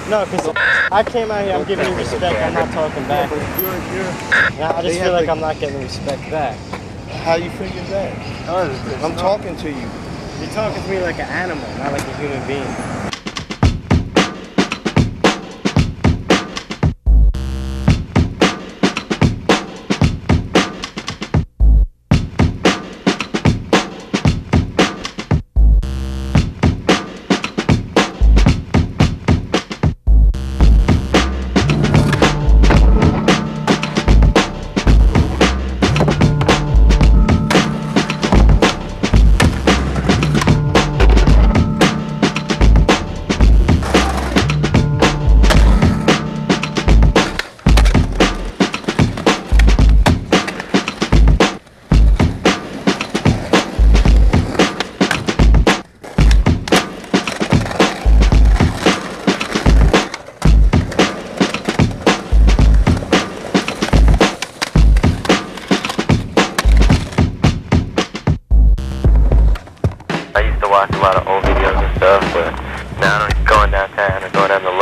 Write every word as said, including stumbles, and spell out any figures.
No, because I came out here, I'm giving you respect, I'm not talking back. You're, you're, Now, I just feel like I'm not getting respect back. how you figure that? I'm talking to you. You're talking to me like an animal, not like a human being. I used to watch a lot of old videos and stuff, but now I'm going downtown or going down the